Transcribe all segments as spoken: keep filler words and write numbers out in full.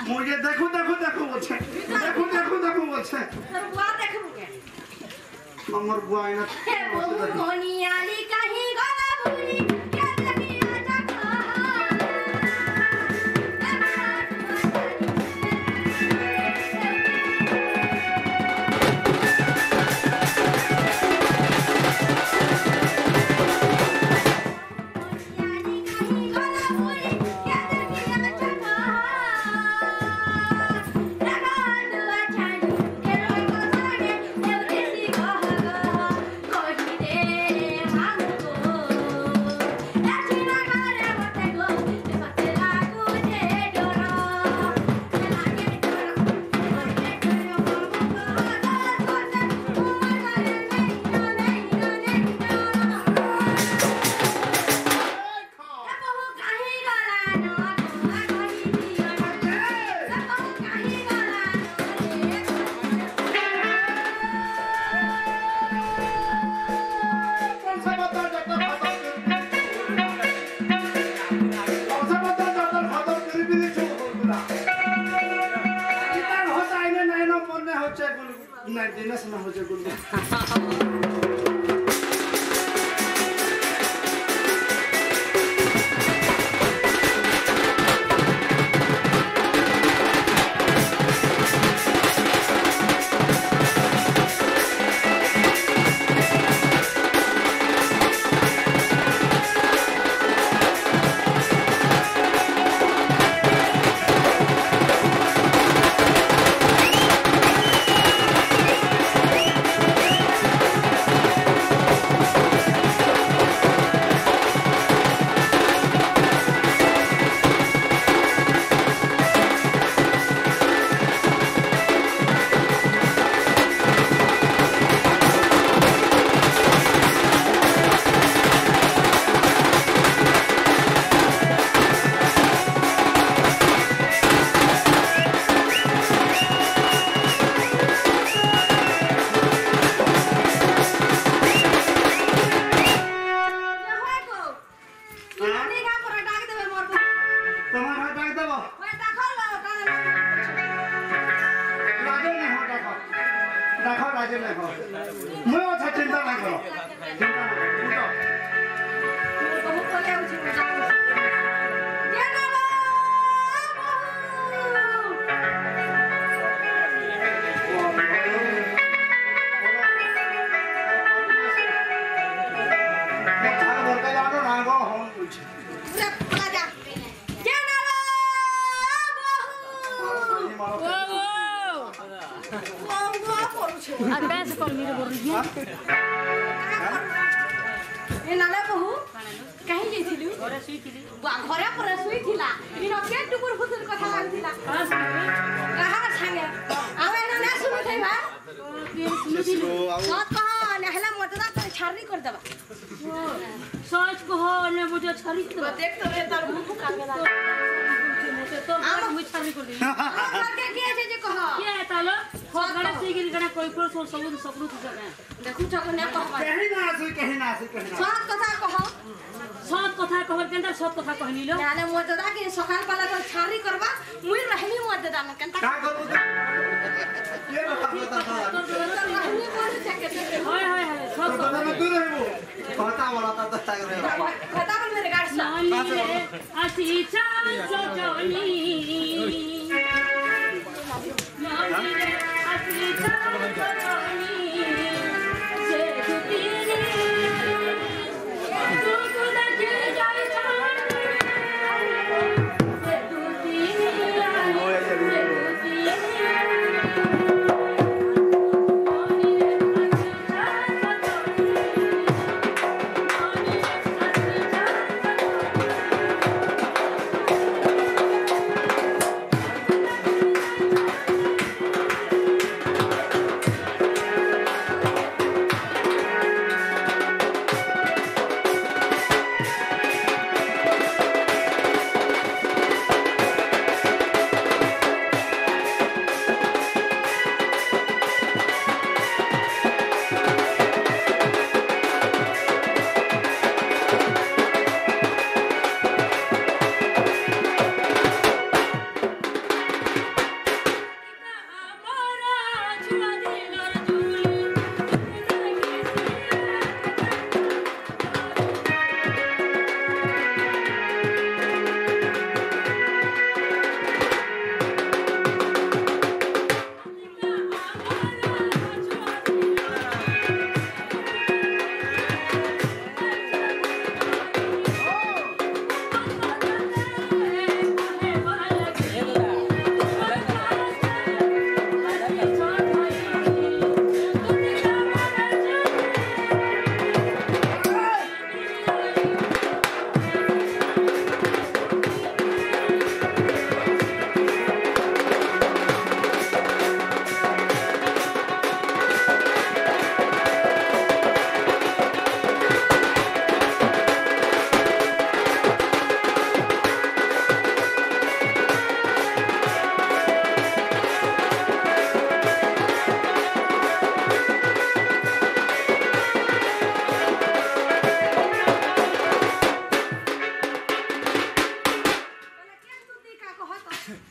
मुझे देखो देखो देखो বলছে দেখো দেখো দেখো বলছে তোর বুয়া দেখবো কে আমার বুয়া না কোনিয়ালি কাহি গলা ভুলি কে লাগি আজা খা नहीं दिनस ना हो जाए गुल्ली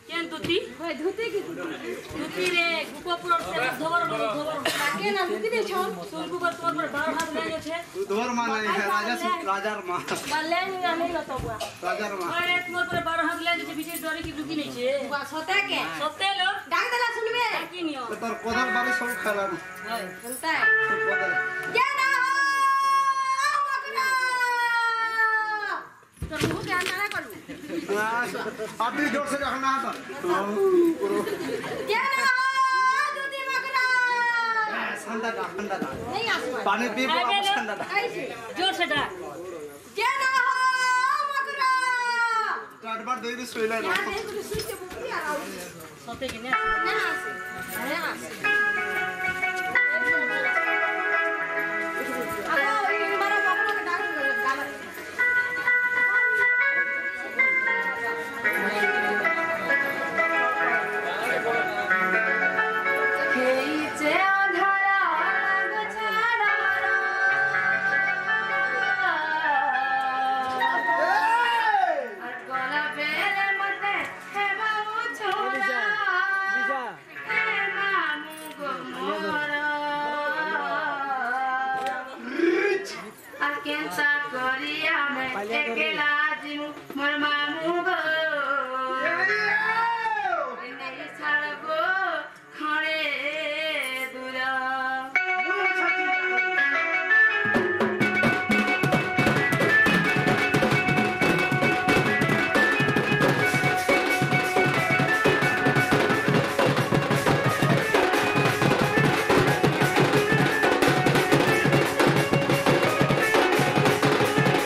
केन धुती ओए धुती की धुती रे गुपोपुर से धोबर धोबर के ना धुती दे छौ सुनकु पर तोर पर बार हाथ ले छे धोर मान नहीं है राजा से राजार मां बल्ले नहीं लतो बुआ राजार मां अरे तोर पर बार हाथ ले छे बीचे डरे की दुकी नहीं छे बुआ सोते के सोते लो डाक देला सुनबे की नियो तोर कोदर बारे सब खाला हाय सुनता है कोदर क्या ना मकरा तो मुंह के अंदर करू अभी जोर से रखना था क्या ना धुती मकरा ठंडा था ठंडा था नहीं आसू पानी पी वापस ठंडा था कैसे जोर से डाक क्या ना मकरा काट बार दे दे सोइला ना यार देख तू सुई के बुकी आ रहा सोते के ने ना आसे ना आसे